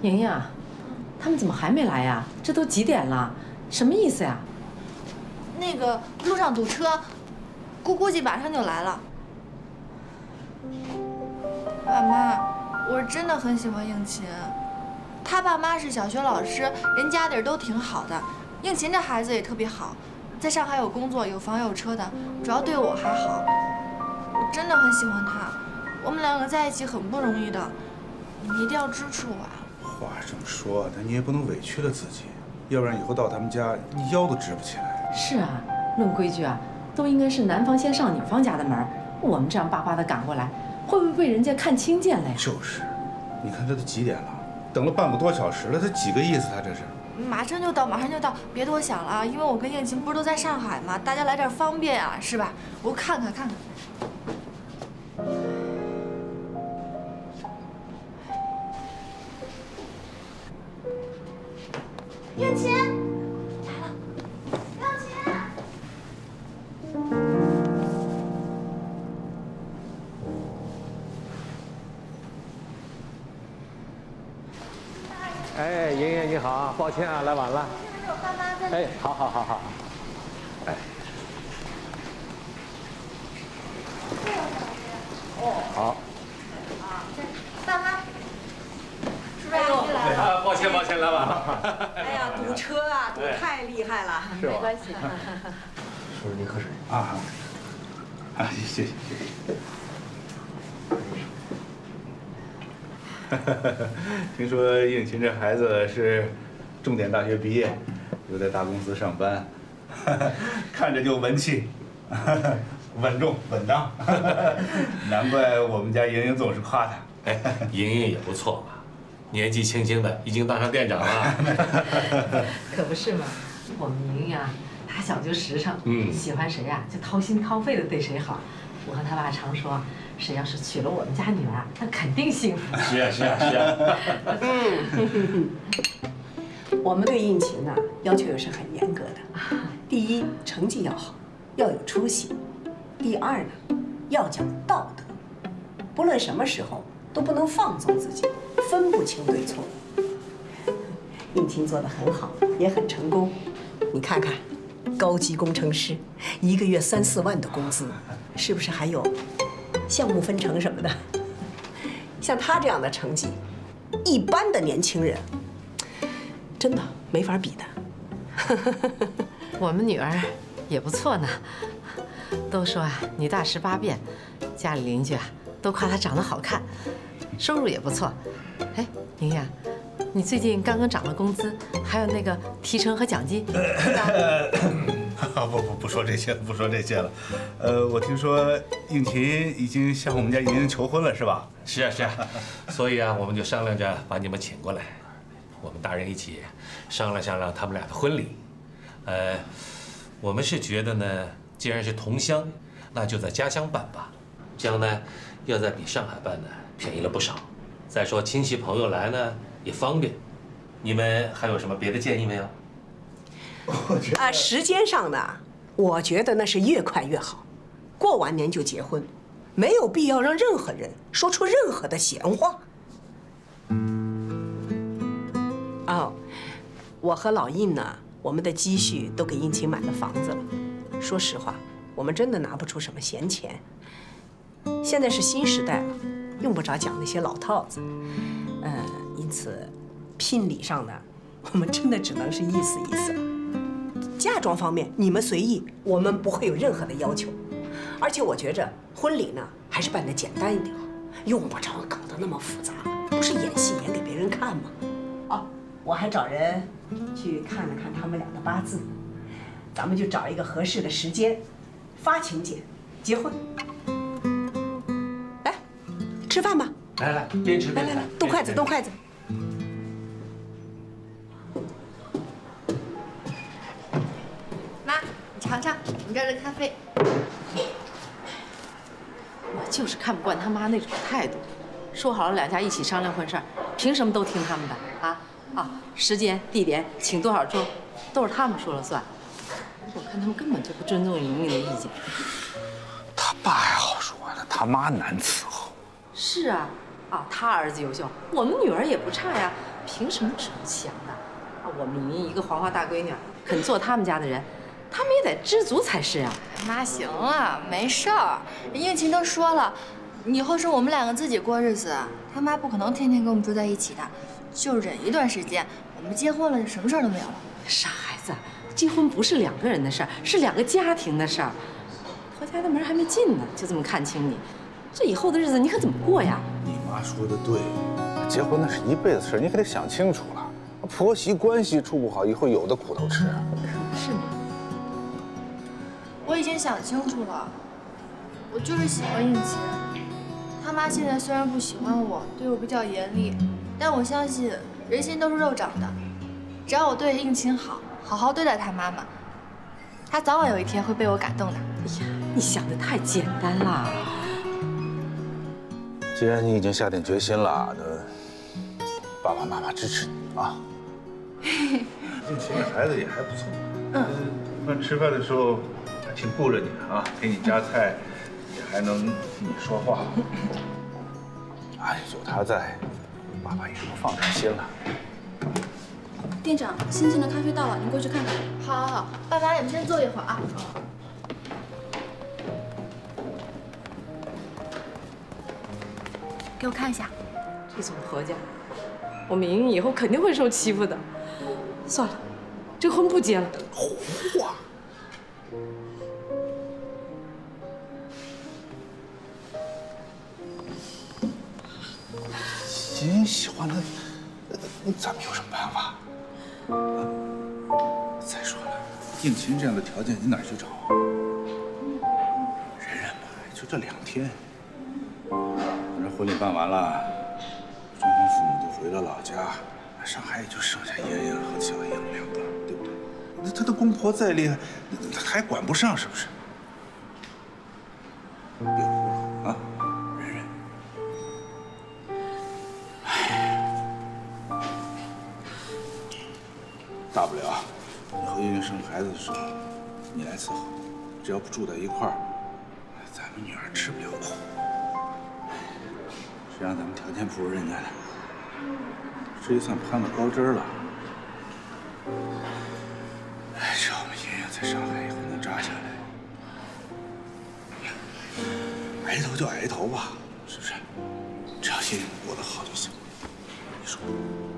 莹莹，他们怎么还没来呀？这都几点了？什么意思呀？ 那个路上堵车，估计马上就来了。爸妈，我真的很喜欢应勤，他爸妈是小学老师，人家底儿都挺好的。应勤这孩子也特别好，在上海有工作，有房有车的，主要对我还好。我真的很喜欢他，我们两个在一起很不容易的，你一定要支持我啊！ 话这么说，但你也不能委屈了自己，要不然以后到他们家，你腰都直不起来。 是啊，论规矩啊，都应该是男方先上女方家的门，我们这样巴巴的赶过来，会不会被人家看轻贱了呀？ 就是，你看这都几点了，等了半个多小时了，这几个意思？他这是？ 马上就到，马上就到，别多想了啊！因为我跟应勤不是都在上海吗？大家来这儿方便啊，是吧？我看看。应勤来了，应勤。 哎，莹莹你好，抱歉啊，来晚了。 这是我爸妈在。 哎，好。哎。哦。好。 啊，这爸妈。叔叔阿姨来了。 抱歉，来晚了。 哎呀，堵车啊，堵太厉害了。 是吧？ 没关系。 叔叔您喝水啊，谢谢。听说应勤这孩子是重点大学毕业，又在大公司上班，看着就文气，稳重稳当，难怪我们家莹莹总是夸他。 哎，莹莹也不错嘛，年纪轻轻的已经当上店长了。 可不是嘛，我们莹莹啊，打小就实诚，喜欢谁呀就掏心掏肺的对谁好。我和他爸常说，谁要是娶了我们家女儿，那肯定幸福。 是啊。 我们对应勤呢要求也是很严格的。第一，成绩要好，要有出息；第二呢，要讲道德，不论什么时候都不能放纵自己，分不清对错。应勤做得很好，也很成功。你看看，高级工程师1个月3、4万的工资，是不是还有项目分成什么的？像他这样的成绩，一般的年轻人真的没法比的。 我们女儿也不错呢，都说啊女大18变，家里邻居啊都夸她长得好看，收入也不错。哎，莹莹，你最近刚涨了工资，还有那个提成和奖金， 不说这些了，我听说应勤已经向我们家莹莹求婚了，是吧？ 是啊，所以啊，我们就商量着把你们请过来，我们大人一起商量他们俩的婚礼。我们是觉得呢，既然是同乡，那就在家乡办吧，这样呢，要在比上海办呢便宜了不少。再说亲戚朋友来呢也方便。你们还有什么别的建议没有？ 时间上呢，我觉得那是越快越好，过完年就结婚，没有必要让任何人说出任何的闲话。哦，我和老印呢，我们的积蓄都给应勤买了房子了。说实话，我们真的拿不出什么闲钱。现在是新时代了，用不着讲那些老套子。因此，聘礼上呢，我们真的只能是意思意思了。嫁妆方面你们随意，我们不会有任何的要求。而且我觉着婚礼呢，还是办得简单一点好，用不着搞得那么复杂，不是演戏演给别人看吗？哦，我还找人去看了看他们俩的八字，咱们就找一个合适的时间，发请柬，结婚。来，吃饭吧。 来，边吃边来，动筷子，动筷子。 妈，你尝尝我们这儿的咖啡。 我就是看不惯他妈那种态度。说好了两家一起商量婚事儿，凭什么都听他们的啊？时间、地点，请多少桌，都是他们说了算。我看他们根本就不尊重莹莹的意见。 他爸还好说呢，他妈难伺候。 是啊，他儿子优秀，我们女儿也不差呀。 凭什么这么想的？啊，我们莹莹一个黄花大闺女，肯做他们家的人，他们也得知足才是啊。 妈，行了，没事儿。应勤都说了，以后是我们两个自己过日子，他妈不可能天天跟我们住在一起的，就忍一段时间。我们结婚了，就什么事儿都没有了。 傻孩子，结婚不是2个人的事儿，是2个家庭的事儿。婆家的门还没进呢，就这么看清你，这以后的日子你可怎么过呀？ 你妈说的对，结婚那是一辈子事，你可得想清楚了。婆媳关系处不好，以后有的苦头吃。 可是嘛， 我已经想清楚了，我就是喜欢应勤。他妈现在虽然不喜欢我，对我比较严厉，但我相信人心都是肉长的。只要我对应勤好，好好对待他妈妈，他早晚有一天会被我感动的。 哎呀，你想的太简单了。 既然你已经下定决心了，那爸爸妈妈支持你啊。应勤这孩子也还不错，饭吃饭的时候还挺顾着你啊，给你夹菜，也还能替你说话。哎，有他在，爸爸也能放点心了。 店长，新进的咖啡到了，您过去看看。 好，好，好，爸妈，你们先坐一会儿啊。给我看一下。 这种婆家，我们莹莹以后肯定会受欺负的。算了，这婚不结了。 胡话！莹莹喜欢他，咱们有什么办法？再说了，应勤这样的条件，你哪儿去找啊？忍忍吧，就这2天。反正婚礼办完了，双方父母都回了老家，上海也就剩下爷爷和小英2个，对不对？那他的公婆再厉害，他还管不上，是不是？别哭了啊，忍忍。大不了以后英英生孩子的时候，你来伺候，只要不住在一块儿，咱们女儿吃不了苦。谁让咱们条件不如人家的，这也算攀了高枝了。哎，只要我们英英在上海以后能扎下来，挨头就挨头吧，是不是？只要英英过得好就行。你说？